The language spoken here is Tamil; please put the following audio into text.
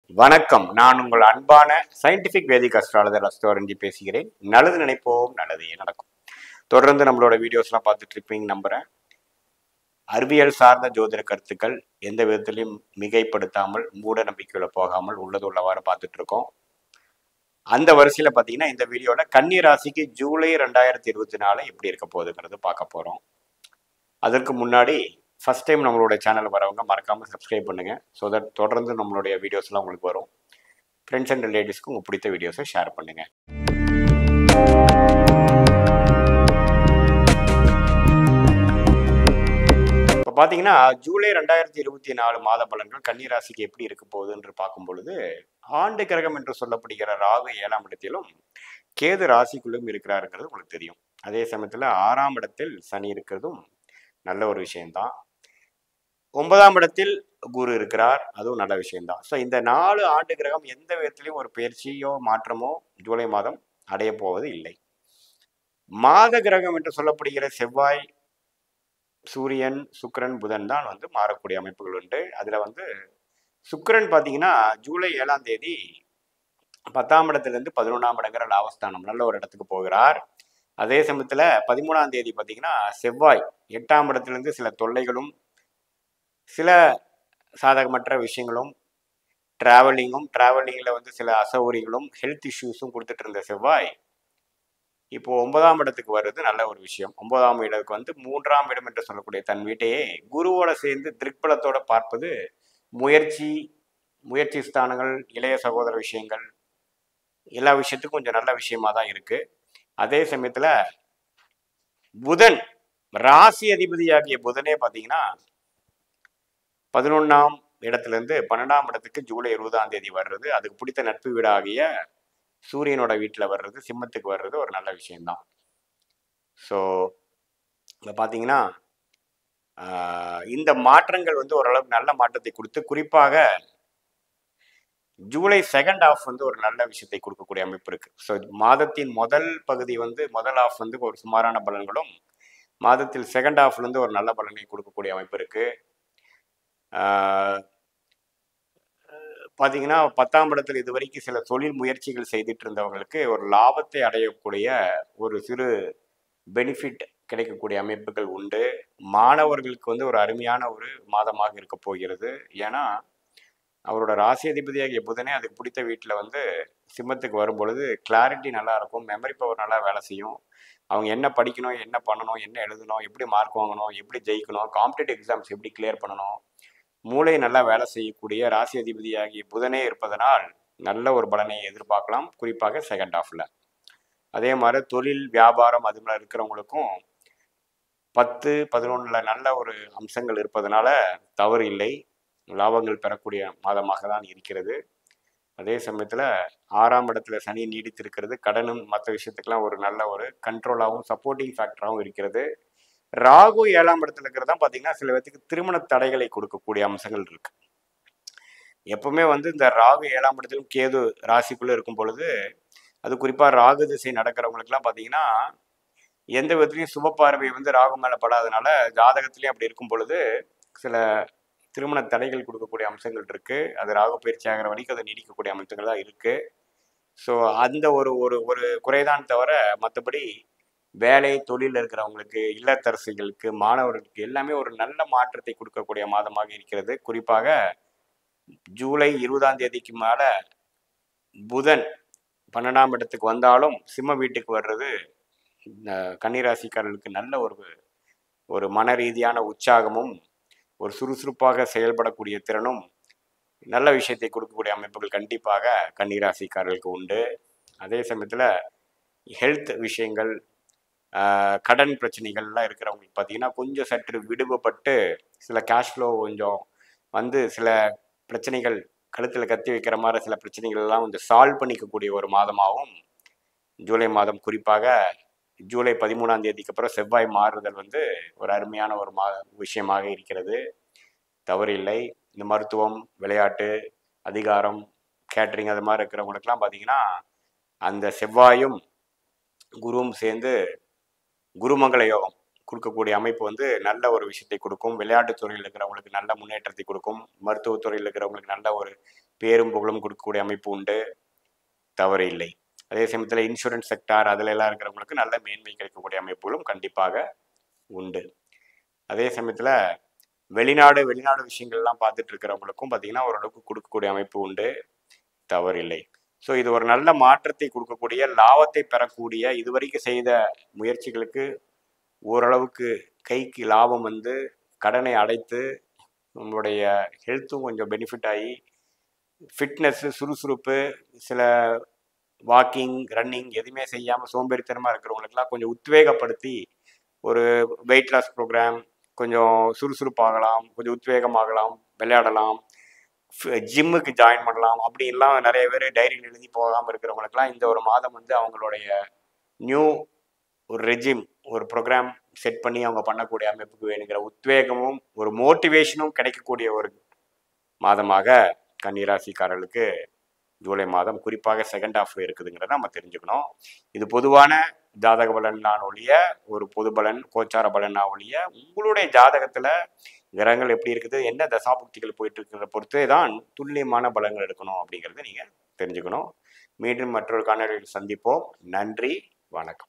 வணக்கம். நான் உங்கள் அன்பான சயின்டிபிக் வேதிக் அஸ்ட்ராலஜர் அஸ்ட்ரோரஞ்சி பேசுகிறேன். நல்லது நினைப்போம், நல்லதே நடக்கும். தொடர்ந்து நம்மளோட வீடியோஸ்லாம் பார்த்துட்டு இருப்பீங்க நம்புறேன். அறிவியல் சார்ந்த ஜோதிட கருத்துக்கள் எந்த விதத்திலையும் மிகைப்படுத்தாமல், மூட நம்பிக்கையில போகாமல் உள்ளது உள்ளவாறு பார்த்துட்டு இருக்கோம். அந்த வரிசையில் பார்த்தீங்கன்னா இந்த வீடியோவில் கன்னி ராசிக்கு ஜூலை 2024 எப்படி இருக்க போகுதுங்கிறது பார்க்க போகிறோம். அதற்கு முன்னாடி ஃபர்ஸ்ட் டைம் நம்மளோட சேனல் வரவங்க மறக்காமல் சப்ஸ்கிரைப் பண்ணுங்கள். ஸோ தட் தொடர்ந்து நம்மளுடைய வீடியோஸ்லாம் உங்களுக்கு வரும். ஃப்ரெண்ட்ஸ் அண்ட் ரிலேட்டிவ்ஸ்க்கு உங்களுக்கு பிடித்த வீடியோஸை ஷேர் பண்ணுங்கள். இப்போ பார்த்தீங்கன்னா ஜூலை 2024 மாத பலன்கள் கன்னிராசிக்கு எப்படி இருக்க போகுதுன்னு பார்க்கும் பொழுது, ஆண்டு கிரகம் என்று சொல்லப்படுகிற ராகு 7ஆம் இடத்திலும் கேது ராசிக்குள்ளும் இருக்கிறாருங்கிறது உங்களுக்கு தெரியும். அதே சமயத்தில் 6ஆம் இடத்தில் சனி இருக்கிறதும் நல்ல ஒரு விஷயம்தான். 9ஆம் இடத்தில் குரு இருக்கிறார், அதுவும் நல்ல விஷயம்தான். ஸோ இந்த 4 ஆண்டு கிரகம் எந்த விதத்திலையும் ஒரு பயிற்சியோ மாற்றமோ ஜூலை மாதம் அடைய போவது இல்லை. மாத கிரகம் என்று சொல்லப்படுகிற செவ்வாய், சூரியன், சுக்கிரன், புதன் தான் மாறக்கூடிய அமைப்புகள் உண்டு. அதில் சுக்கிரன் பார்த்தீங்கன்னா ஜூலை 7ஆம் தேதி 10ஆம் இடத்திலிருந்து 11ஆம் இடங்கிற லாபஸ்தானம் நல்ல ஒரு இடத்துக்கு போகிறார். அதே சமயத்தில் 13ஆம் தேதி பார்த்தீங்கன்னா செவ்வாய் 8ஆம் இடத்திலிருந்து சில தொல்லைகளும் சில சாதகமற்ற விஷயங்களும் டிராவலிங்கில் சில அசௌகரியங்களும் ஹெல்த் இஷ்யூஸும் கொடுத்துட்டு இருந்த செவ்வாய் இப்போ 9ஆம் இடத்துக்கு வர்றது நல்ல ஒரு விஷயம். 9ஆம் இடத்துக்கு 3ஆம் இடம் என்று சொல்லக்கூடிய தன் வீட்டையே குருவோட சேர்ந்து திருப்பலத்தோட பார்ப்பது முயற்சி ஸ்தானங்கள், இளைய சகோதர விஷயங்கள், எல்லா விஷயத்துக்கும் கொஞ்சம் நல்ல விஷயமா தான் இருக்கு. அதே சமயத்தில் புதன் ராசி அதிபதியாகிய புதனே பார்த்தீங்கன்னா 11ஆம் இடத்திலிருந்து 12ஆம் இடத்துக்கு ஜூலை 20ஆம் தேதி வர்றது, அதுக்கு பிடித்த நட்பு வீடாகிய சூரியனோட வீட்டில் வர்றது, சிம்மத்துக்கு வர்றது ஒரு நல்ல விஷயம்தான். ஸோ இப்போ பார்த்தீங்கன்னா இந்த மாற்றங்கள் ஓரளவுக்கு நல்ல மாற்றத்தை கொடுத்து, குறிப்பாக ஜூலை செகண்ட் ஹாஃப் ஒரு நல்ல விஷயத்தை கொடுக்கக்கூடிய அமைப்பு இருக்கு. ஸோ மாதத்தின் முதல் பகுதி முதல் ஹாஃப் ஒரு சுமாரான பலன்களும், மாதத்தில் செகண்ட் ஹாஃப்லேருந்து ஒரு நல்ல பலனை கொடுக்கக்கூடிய அமைப்பு இருக்கு. பார்த்தீங்கன்னா 10ஆம் இடத்தில் இதுவரைக்கும் சில தொழில் முயற்சிகள் செய்துட்டு இருந்தவங்களுக்கு ஒரு லாபத்தை அடையக்கூடிய ஒரு சிறு பெனிஃபிட் கிடைக்கக்கூடிய அமைப்புகள் உண்டு. மாணவர்களுக்கு ஒரு அருமையான ஒரு மாதமாக இருக்க போகிறது. ஏன்னா அவரோட ராசி அதிபதியாகிய புதனே அதுக்கு பிடித்த வீட்டில் சிம்மத்துக்கு வரும் பொழுது கிளாரிட்டி நல்லா இருக்கும், மெமரி பவர் நல்லா வேலை செய்யும். அவங்க என்ன படிக்கணும், என்ன பண்ணணும், என்ன எழுதணும், எப்படி மார்க் வாங்கணும், எப்படி ஜெயிக்கணும், காம்படிட்டிவ் எக்ஸாம்ஸ் எப்படி கிளியர் பண்ணணும், மூளை நல்லா வேலை செய்யக்கூடிய ராசி அதிபதியாகிய புதனே இருப்பதனால் நல்ல ஒரு பலனை எதிர்பார்க்கலாம், குறிப்பாக செகண்ட் ஹாஃப்ல. அதே மாதிரி தொழில் வியாபாரம் அது மாதிரி இருக்கிறவங்களுக்கும் 10, 11 நல்ல ஒரு அம்சங்கள் இருப்பதனால தவறு இல்லை, லாபங்கள் பெறக்கூடிய மாதமாக தான் இருக்கிறது. அதே சமயத்தில் 6ஆம் இடத்துல சனி நீடித்திருக்கிறது கடனும் மற்ற விஷயத்துக்கெல்லாம் ஒரு நல்ல ஒரு கண்ட்ரோலாகவும் சப்போர்ட்டிங் ஃபேக்டராகவும் இருக்கிறது. ராகு 7ஆம் இடத்துல இருக்கிறது தான் பார்த்தீங்கன்னா சில பேருக்கு திருமண தடைகளை கொடுக்கக்கூடிய அம்சங்கள் இருக்கு. எப்பவுமே இந்த ராகு 7ஆம் இடத்திலும் கேது ராசிக்குள்ளே இருக்கும் பொழுது, அது குறிப்பாக ராகு திசை நடக்கிறவங்களுக்குலாம் பார்த்தீங்கன்னா எந்த விதத்துலையும் சுப பார்வை ராகு மேலே படாதனால ஜாதகத்திலையும் அப்படி இருக்கும் பொழுது சில திருமண தடைகள் கொடுக்கக்கூடிய அம்சங்கள் இருக்கு. அது ராகு பயிற்சி ஆகிற வரைக்கும் அதை நீடிக்கக்கூடிய அமைப்புகள் தான் இருக்கு. ஸோ அந்த ஒரு ஒரு ஒரு குறைதான் தவிர மற்றபடி வேலை தொழில் இருக்கிறவங்களுக்கு, இல்லத்தரசிகளுக்கு, மாணவர்களுக்கு எல்லாமே ஒரு நல்ல மாற்றத்தை கொடுக்கக்கூடிய மாதமாக இருக்கிறது. குறிப்பாக ஜூலை 20ஆம் தேதிக்கு மேல புதன் 12ஆம் இடத்துக்கு வந்தாலும் சிம்ம வீட்டுக்கு வர்றது கன்னிராசிக்காரர்களுக்கு நல்ல ஒரு மன ரீதியான உற்சாகமும் ஒரு சுறுசுறுப்பாக செயல்படக்கூடிய திறனும் நல்ல விஷயத்தை கொடுக்கக்கூடிய அமைப்புகள் கண்டிப்பாக கன்னிராசிக்காரர்களுக்கு உண்டு. அதே சமயத்தில் ஹெல்த் விஷயங்கள், கடன் பிரச்சனைகள்லாம் இருக்கிறவங்களுக்கு பார்த்தீங்கன்னா கொஞ்சம் சற்று விடுபட்டு சில கேஷ் ஃப்ளோ கொஞ்சம் சில பிரச்சனைகள் கழுத்தில் கத்தி வைக்கிற மாதிரி சில பிரச்சனைகள்லாம் சால்வ் பண்ணிக்கக்கூடிய ஒரு மாதமாகவும் ஜூலை மாதம், குறிப்பாக ஜூலை 13ஆம் தேதிக்கு அப்புறம் செவ்வாய் மாறுதல் ஒரு அருமையான ஒரு விஷயமாக இருக்கிறது. தவறு இல்லை. இந்த மருத்துவம், விளையாட்டு, அதிகாரம், கேட்ரிங் அது மாதிரி இருக்கிறவங்களுக்கெல்லாம் பார்த்தீங்கன்னா அந்த செவ்வாயும் குருவும் சேர்ந்து குருமங்கள யோகம், கொடுக்கக்கூடிய அமைப்பு வந்து நல்ல ஒரு விஷயத்தை கொடுக்கும். விளையாட்டுத் துறையில் இருக்கிறவங்களுக்கு நல்ல முன்னேற்றத்தை கொடுக்கும். மருத்துவத்துறையில் இருக்கிறவங்களுக்கு நல்ல ஒரு பேரும் புகழும் கொடுக்கக்கூடிய அமைப்பு உண்டு. தவறு இல்லை. அதே சமயத்தில் இன்சூரன்ஸ் செக்டார் அதில் எல்லாம் இருக்கிறவங்களுக்கு நல்ல மேன்மை கிடைக்கக்கூடிய அமைப்புகளும் கண்டிப்பாக உண்டு. அதே சமயத்தில் வெளிநாடு விஷயங்கள்லாம் பார்த்துட்டு இருக்கிறவங்களுக்கும் பார்த்தீங்கன்னா ஓரளவுக்கு கொடுக்கக்கூடிய அமைப்பு உண்டு. தவறில்லை. ஸோ இது ஒரு நல்ல மாற்றத்தை கொடுக்கக்கூடிய, லாபத்தை பெறக்கூடிய, இதுவரைக்கும் செய்த முயற்சிகளுக்கு ஓரளவுக்கு கைக்கு லாபம் வந்து கடனை அடைத்து நம்மளுடைய ஹெல்த்தும் கொஞ்சம் பெனிஃபிட் ஆகி ஃபிட்னஸ்ஸு, சுறுசுறுப்பு, சில வாக்கிங், ரன்னிங் எதுவுமே செய்யாமல் சோம்பேறித்தனமாக இருக்கிறவங்களுக்கெல்லாம் கொஞ்சம் உத்வேகப்படுத்தி ஒரு வெயிட் லாஸ் ப்ரோக்ராம், கொஞ்சம் சுறுசுறுப்பாகலாம், கொஞ்சம் உத்வேகமாகலாம், விளையாடலாம், ஜிம்முக்கு ஜாயின் பண்ணலாம் அப்படின்லாம் நிறைய பேர் டைரியில் எழுதி போகாமல் இருக்கிறவங்களுக்கெல்லாம் இந்த ஒரு மாதம் வந்து அவங்களுடைய நியூ ஒரு ரெஜிம், ஒரு ப்ரோக்ராம் செட் பண்ணி அவங்க பண்ணக்கூடிய அமைப்புக்கு வேணுங்கிற உத்வேகமும் ஒரு மோட்டிவேஷனும் கிடைக்கக்கூடிய ஒரு மாதமாக கன்னிராசிக்காரர்களுக்கு ஜூலை மாதம் குறிப்பாக செகண்ட் ஹாஃப் இருக்குதுங்கிறத நம்ம தெரிஞ்சுக்கணும். இது பொதுவான ஜாதக பலனான ஒழிய, ஒரு பொது பலன், கோச்சார பலனா ஒழிய, உங்களுடைய ஜாதகத்தில் கிரகங்கள் எப்படி இருக்குது, என்ன தசாபுக்திகள் போயிட்டு இருக்கிறத பொறுத்து தான் துல்லியமான பலன்கள் எடுக்கணும் அப்படிங்கிறத நீங்கள் தெரிஞ்சுக்கணும். மீண்டும் மற்றொரு காணொலியில் சந்திப்போம். நன்றி, வணக்கம்.